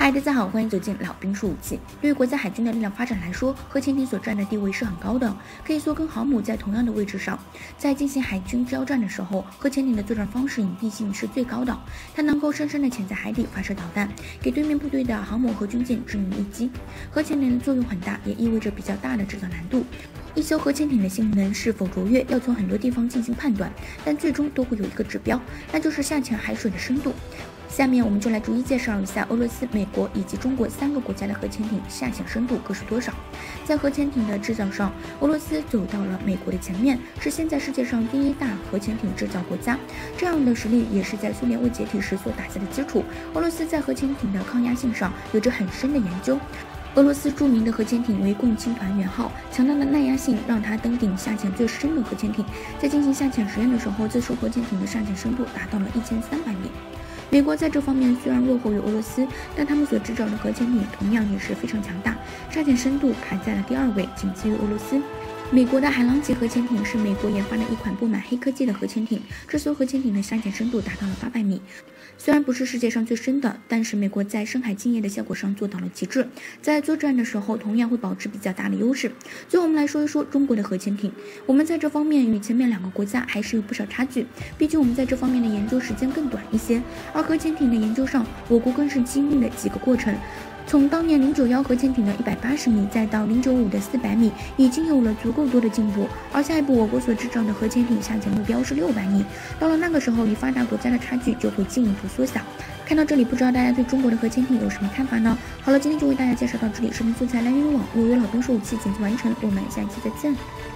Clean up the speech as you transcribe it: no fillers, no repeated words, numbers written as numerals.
嗨，大家好，欢迎走进老兵说武器。对于国家海军的力量发展来说，核潜艇所占的地位是很高的，可以说跟航母在同样的位置上。在进行海军交战的时候，核潜艇的作战方式隐蔽性是最高的，它能够深深地潜在海底发射导弹，给对面部队的航母和军舰致命一击。核潜艇的作用很大，也意味着比较大的制造难度。一艘核潜艇的性能是否卓越，要从很多地方进行判断，但最终都会有一个指标，那就是下潜海水的深度。下面我们就来逐一介绍一下俄罗斯、美国以及中国3个国家的核潜艇下潜深度各是多少。在核潜艇的制造上，俄罗斯走到了美国的前面，是现在世界上第一大核潜艇制造国家。这样的实力也是在苏联未解体时所打下的基础。俄罗斯在核潜艇的抗压性上有着很深的研究。俄罗斯著名的核潜艇为共青团元号，强大的耐压性让它登顶下潜最深的核潜艇。在进行下潜实验的时候，这艘核潜艇的下潜深度达到了1300米。美国在这方面虽然落后于俄罗斯，但他们所制造的核潜艇同样也是非常强大，下潜深度排在了第2位，仅次于俄罗斯。美国的海狼级核潜艇是美国研发的一款布满黑科技的核潜艇，这艘核潜艇的下潜深度达到了800米。虽然不是世界上最深的，但是美国在深海竞业的效果上做到了极致，在作战的时候同样会保持比较大的优势。最后我们来说一说中国的核潜艇，我们在这方面与前面2个国家还是有不少差距，毕竟我们在这方面的研究时间更短一些，而核潜艇的研究上，我国更是经历了几个过程。从当年091核潜艇的180米，再到095的400米，已经有了足够多的进步。而下一步我国所制造的核潜艇下潜目标是600米，到了那个时候，与发达国家的差距就会进一步缩小。看到这里，不知道大家对中国的核潜艇有什么看法呢？好了，今天就为大家介绍到这里，视频素材来源于网，我有老兵说武器剪辑完成，我们下期再见。